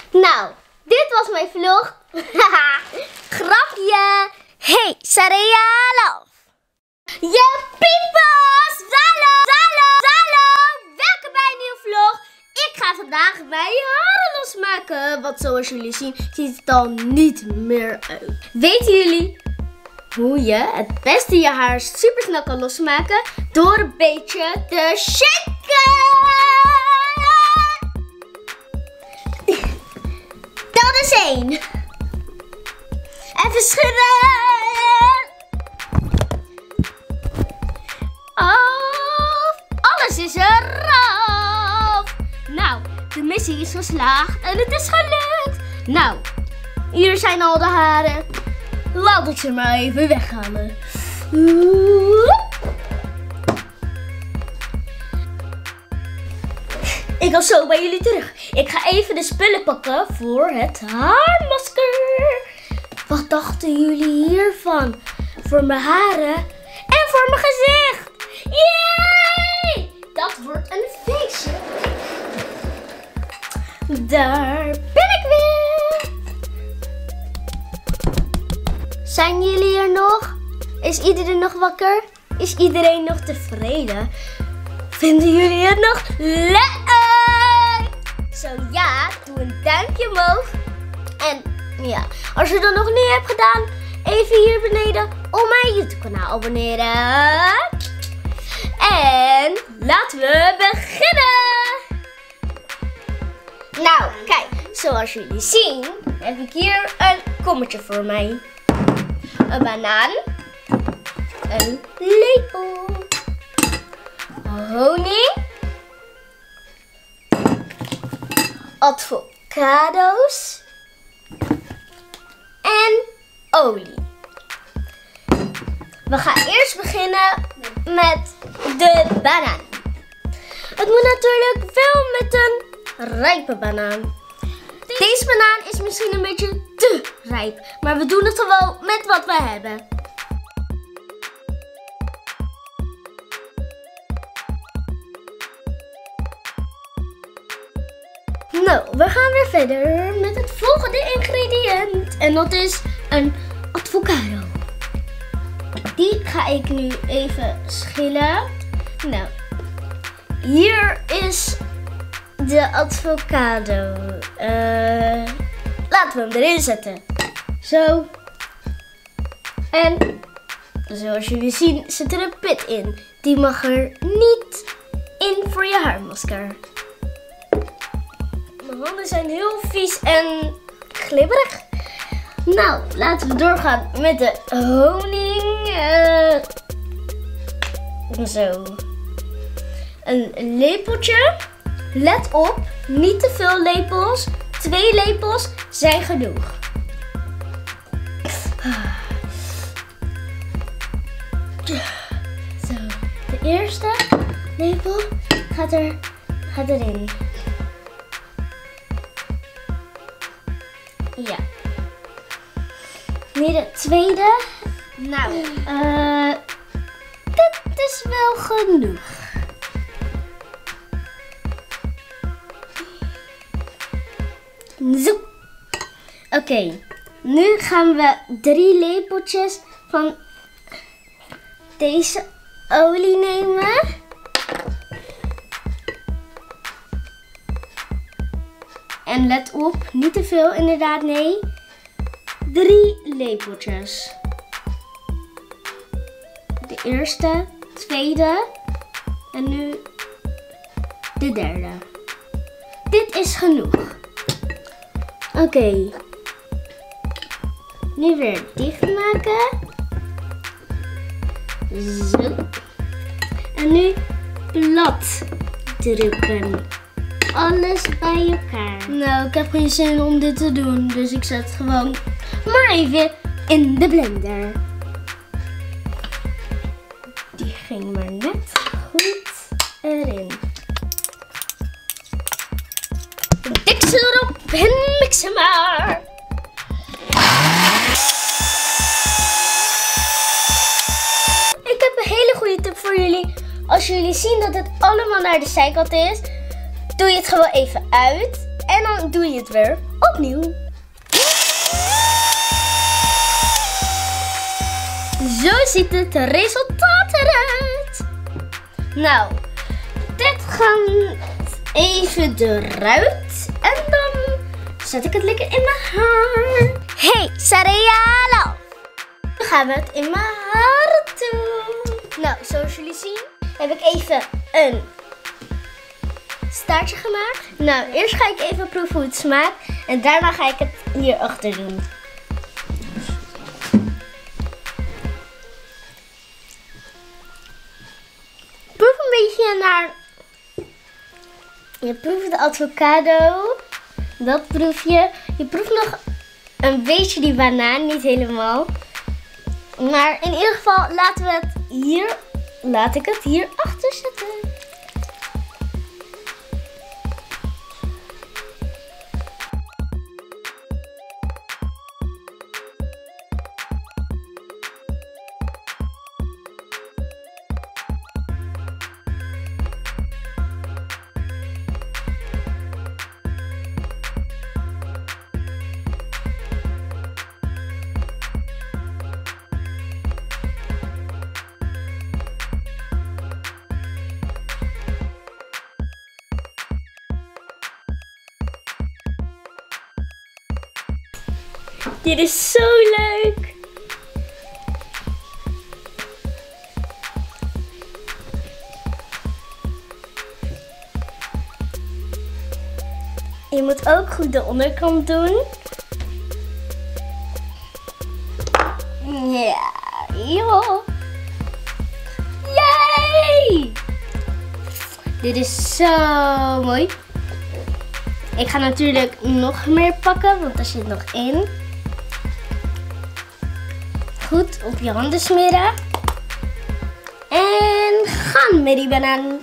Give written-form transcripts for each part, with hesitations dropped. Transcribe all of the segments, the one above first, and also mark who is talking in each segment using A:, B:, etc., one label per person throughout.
A: Nou, dit was mijn vlog. Grapje. Hey, Saraya. Je piepers! Hallo! Welkom bij een nieuwe vlog. Ik ga vandaag mijn haren losmaken. Want zoals jullie zien, ziet het al niet meer uit. Weten jullie hoe je het beste je haar super snel kan losmaken? Door een beetje te shaken. Dat is 1. Even schudden. Alles is eraf. Nou, de missie is geslaagd en het is gelukt. Nou, hier zijn al de haren. Laat ik ze maar even weghalen. Ik kom zo bij jullie terug. Ik ga even de spullen pakken voor het haarmasker. Wat dachten jullie hiervan? Voor mijn haren en voor mijn gezicht. Yay! Dat wordt een feestje. Daar ben ik weer. Zijn jullie er nog? Is iedereen nog wakker? Is iedereen nog tevreden? Vinden jullie het nog leuk? Zo ja, doe een duimpje omhoog. En ja, als je dat nog niet hebt gedaan, even hier beneden op mijn YouTube kanaal abonneren. En laten we beginnen. Nou, kijk, zoals jullie zien heb ik hier een kommetje voor mij. Een banaan. Een lepel. Honing. Avocado's. En olie. We gaan eerst beginnen met de banaan. Het moet natuurlijk wel met een rijpe banaan. Deze banaan is misschien een beetje te rijp, maar we doen het gewoon met wat we hebben. Nou, we gaan weer verder met het volgende ingrediënt. En dat is een avocado. Die ga ik nu even schillen. Nou, hier is de avocado. Laten we hem erin zetten. Zo. En zoals jullie zien zit er een pit in. Die mag er niet in voor je haarmasker. Mijn handen zijn heel vies en glibberig. Nou, laten we doorgaan met de honing. Zo. Een lepeltje. Let op, niet te veel lepels. 2 lepels zijn genoeg. Zo, de eerste lepel gaat erin. Ja. Nu de tweede. Nou, dit is wel genoeg. Zo. Oké, nu gaan we 3 lepeltjes van deze olie nemen. En let op, niet te veel inderdaad, nee. 3 lepeltjes. De eerste, tweede en nu de derde. Dit is genoeg. Oké. Nu weer dichtmaken. Zo. En nu plat drukken. Alles bij elkaar. Nou, ik heb geen zin om dit te doen. Dus ik zet het gewoon maar even in de blender. Die ging maar net goed erin. Deksel erop en mixen maar. Ik heb een hele goede tip voor jullie. Als jullie zien dat het allemaal naar de zijkant is, doe je het gewoon even uit. En dan doe je het weer opnieuw. Zo ziet het resultaat eruit. Nou, dit gaat even eruit. En dan zet ik het lekker in mijn haar. Hey, Sarayalo! Dan gaan we het in mijn haar doen. Nou, zoals jullie zien heb ik even een staartje gemaakt. Nou, eerst ga ik even proeven hoe het smaakt. En daarna ga ik het hierachter doen. Proef een beetje naar... Je proeft de avocado. Dat proef je. Je proeft nog een beetje die banaan. Niet helemaal. Maar in ieder geval laten we het hier... Laat ik het hier achter zetten. Dit is zo leuk! Je moet ook goed de onderkant doen. Ja, joh! Yay! Dit is zo mooi. Ik ga natuurlijk nog meer pakken, want er zit nog in. Goed op je handen smeren. En gaan met die banaan.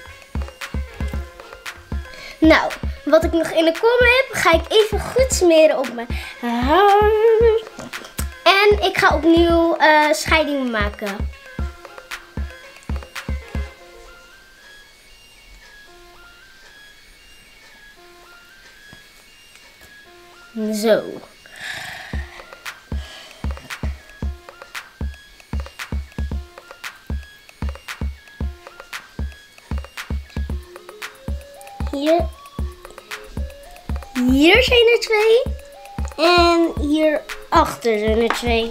A: Nou, wat ik nog in de kom heb, ga ik even goed smeren op mijn haar. En ik ga opnieuw scheidingen maken. Zo. Hier zijn er 2. En hierachter zijn er 2.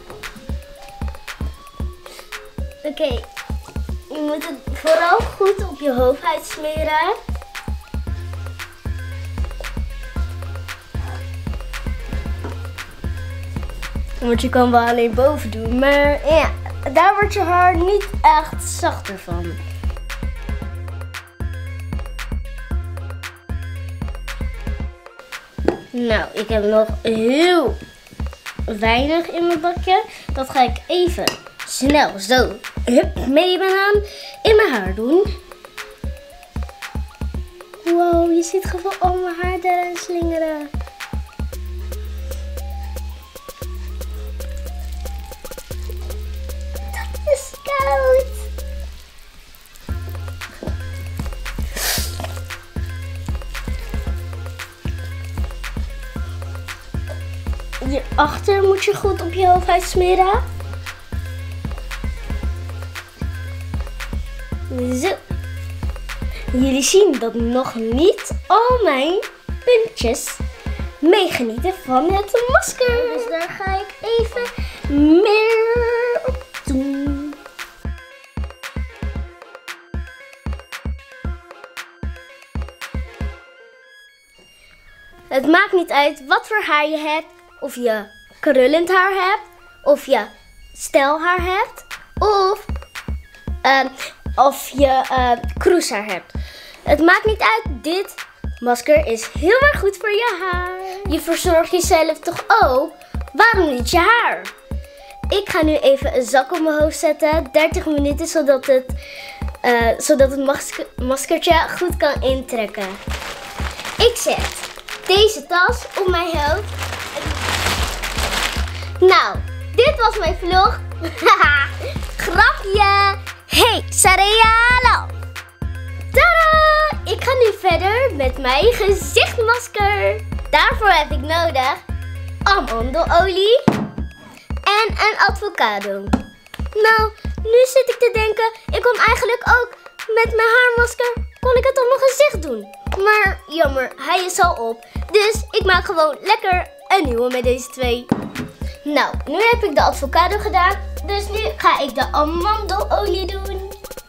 A: Oké. Je moet het vooral goed op je hoofd uitsmeren. Want je kan wel alleen boven doen. Maar ja, daar wordt je haar niet echt zachter van. Nou, ik heb nog heel weinig in mijn bakje. Dat ga ik even snel zo met die banaan in mijn haar doen. Wow, je ziet gewoon al mijn haar daarin slingeren. Dat is koud. Hierachter moet je goed op je hoofd uitsmeren. Zo. Jullie zien dat nog niet al mijn puntjes meegenieten van het masker. Dus daar ga ik even meer op doen. Het maakt niet uit wat voor haar je hebt. Of je krullend haar hebt. Of je stelhaar hebt. Of je kroeshaar hebt. Het maakt niet uit. Dit masker is heel erg goed voor je haar. Je verzorgt jezelf toch ook? Waarom niet je haar? Ik ga nu even een zak op mijn hoofd zetten. 30 minuten zodat het maskertje goed kan intrekken. Ik zet deze tas op mijn hoofd. Nou, dit was mijn vlog. Grapje. Hey, Sarayalo. Tada! Ik ik ga nu verder met mijn gezichtmasker. Daarvoor heb ik nodig amandelolie en een avocado. Nou, nu zit ik te denken, ik kon eigenlijk ook met mijn haarmasker, kon ik het op mijn gezicht doen. Maar jammer, hij is al op. Dus ik maak gewoon lekker een nieuwe met deze twee. Nou, nu heb ik de avocado gedaan. Dus nu ga ik de amandelolie doen.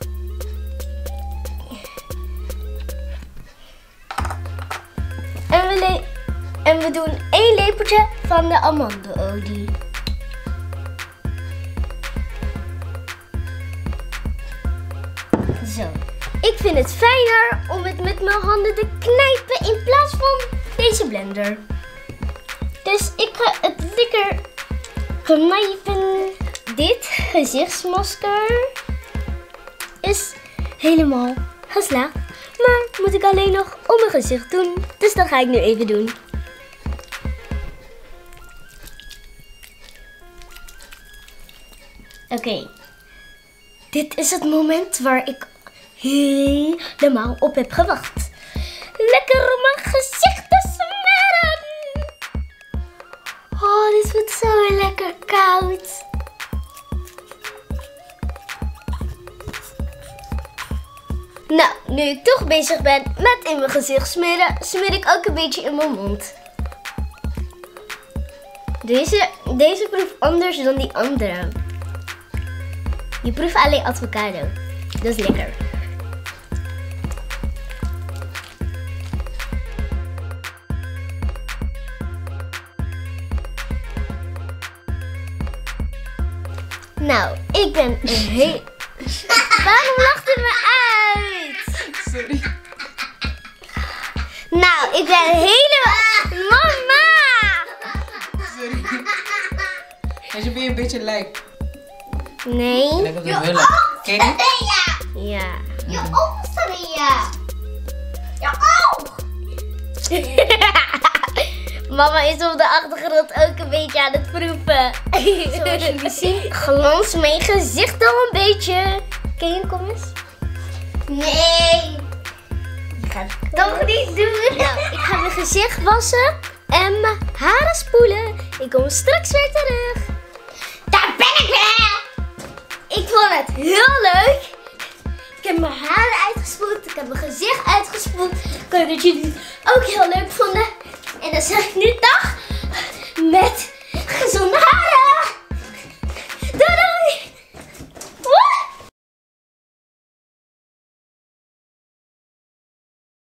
A: En we doen 1 lepeltje van de amandelolie. Zo. Ik vind het fijner om het met mijn handen te knijpen in plaats van deze blender. Dus ik ga het lekker knijpen. Dit gezichtsmasker is helemaal geslaagd. Maar moet ik alleen nog om mijn gezicht doen. Dus dat ga ik nu even doen. Oké. Dit is het moment waar ik helemaal op heb gewacht. Lekker om mijn gezicht te smeren. Oh, dit wordt zo lekker koud. Nou, nu ik toch bezig ben met in mijn gezicht smeren, smeer ik ook een beetje in mijn mond. Deze proeft anders dan die andere. Je proeft alleen avocado. Dat is lekker. Nou, ik ben heel... Waarom lacht u me uit?
B: Sorry.
A: Nou, ik ben helemaal... Mama!
B: Sorry. Als je weer een beetje lijkt.
A: Nee.
B: Lijkt op de hulp. Ken je die?
A: Ja.
C: Je oog, Saria. Je oog.
A: Mama is op de achtergrond ook een beetje aan het proeven. Zoals jullie zien, glans mijn gezicht al een beetje. Ken je hem, kom eens?
C: Nee.
A: Je gaat het toch niet doen. Nou, ik ga mijn gezicht wassen en mijn haren spoelen. Ik kom straks weer terug.
C: Daar ben ik weer.
A: Ik vond het heel leuk. Ik heb mijn haren uitgespoeld. Ik heb mijn gezicht uitgespoeld. Ik hoop dat jullie het ook heel leuk vonden. En dan zeg ik nu dag met gezonde haren.